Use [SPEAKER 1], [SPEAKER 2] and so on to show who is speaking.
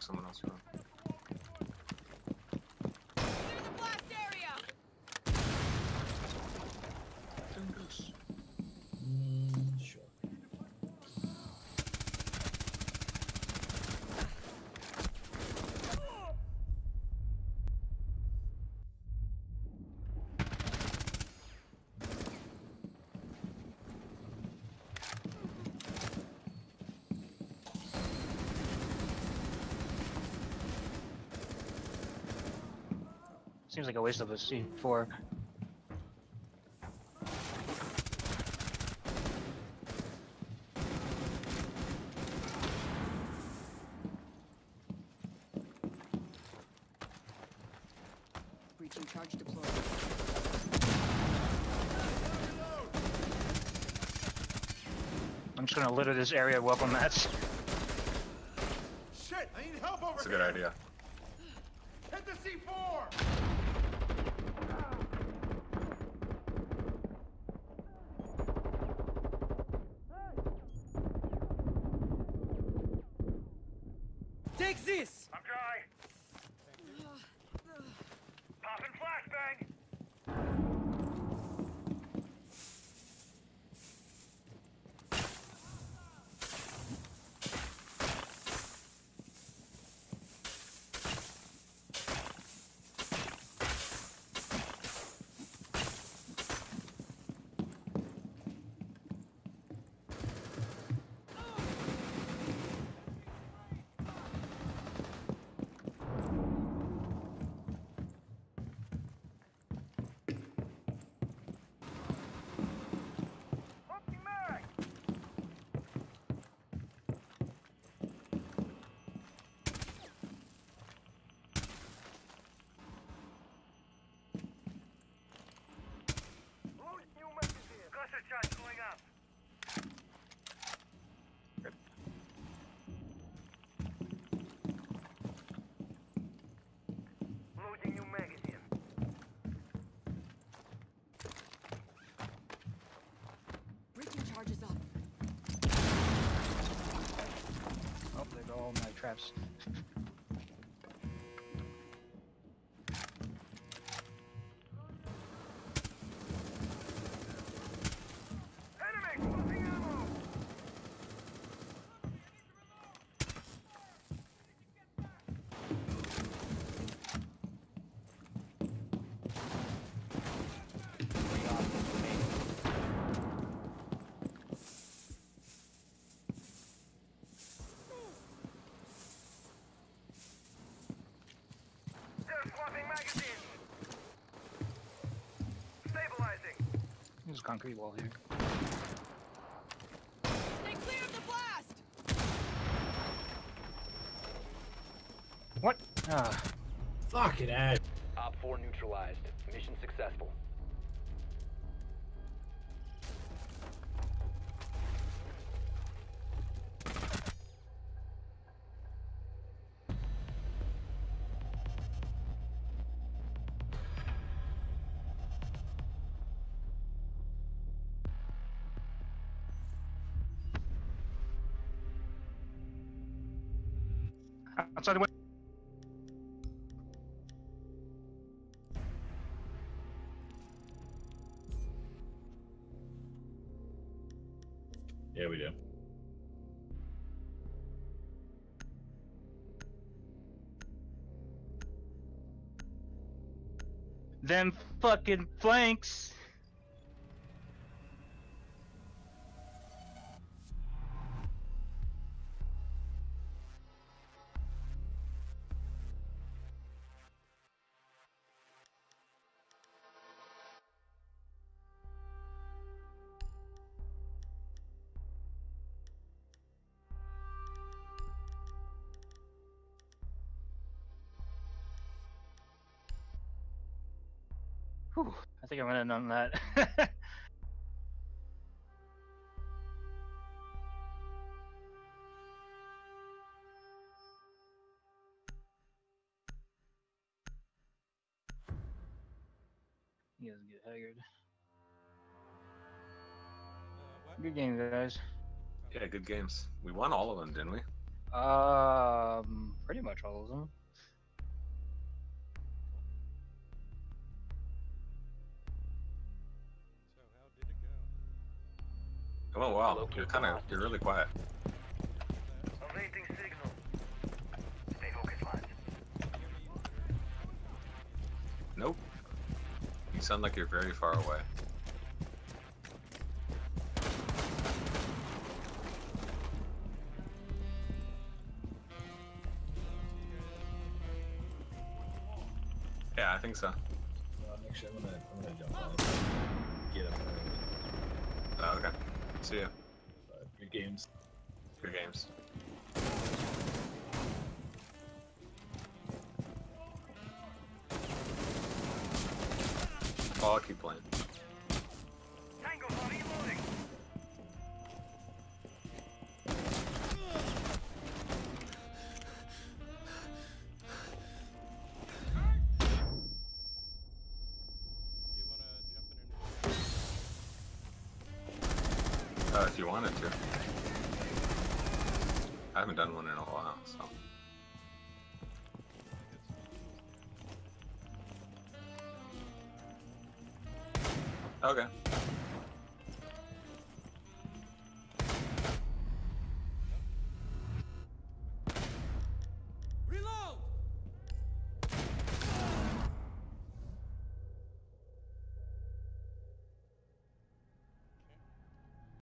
[SPEAKER 1] someone else around.
[SPEAKER 2] Clear the blast area!
[SPEAKER 3] Sure.
[SPEAKER 4] Seems like a waste of a C4.
[SPEAKER 2] Breaching charge deployed.
[SPEAKER 4] I'm just gonna litter this area with welcome mats.
[SPEAKER 5] Shit! I need help over
[SPEAKER 1] That's a
[SPEAKER 5] here!
[SPEAKER 1] good idea.
[SPEAKER 5] Hit the C4!
[SPEAKER 2] Take this!
[SPEAKER 5] I'm dry. Popping flashbang. Fucking mag. Load new magazine. Cluster charge going up.
[SPEAKER 1] Good.
[SPEAKER 5] Loading new magazine.
[SPEAKER 2] Breaching charge is up.
[SPEAKER 4] Oh, there go all my traps.
[SPEAKER 5] Enemy! Losing ammo! They're swapping magazines! Stabilizing!
[SPEAKER 4] There's a concrete wall here.
[SPEAKER 2] Stay clear of the blast!
[SPEAKER 4] What? Ah,
[SPEAKER 3] Fuck it out.
[SPEAKER 6] Op 4 neutralized. Mission successful.
[SPEAKER 4] outside the way.
[SPEAKER 3] Yeah, we do.
[SPEAKER 4] Them fucking flanks. Whew, I think I'm gonna numb that. He doesn't get haggard. Good game, guys.
[SPEAKER 1] Yeah, good games. We won all of them, didn't we?
[SPEAKER 4] Pretty much all of them.
[SPEAKER 1] So how did it go?
[SPEAKER 7] It went well. You're really quiet.
[SPEAKER 5] Awaiting signal. Stay focused, lads.
[SPEAKER 7] Nope. You sound like you're very far away. Yeah, I think so.
[SPEAKER 3] Actually, I'm gonna jump on it. Get him.
[SPEAKER 7] Oh, okay. See ya.
[SPEAKER 3] Good games.
[SPEAKER 7] Good games. Oh, I'll keep playing.
[SPEAKER 5] Tango's on reloading.
[SPEAKER 1] Do you want to jump in and
[SPEAKER 7] If you wanted to. I haven't done one in a while, so. Okay.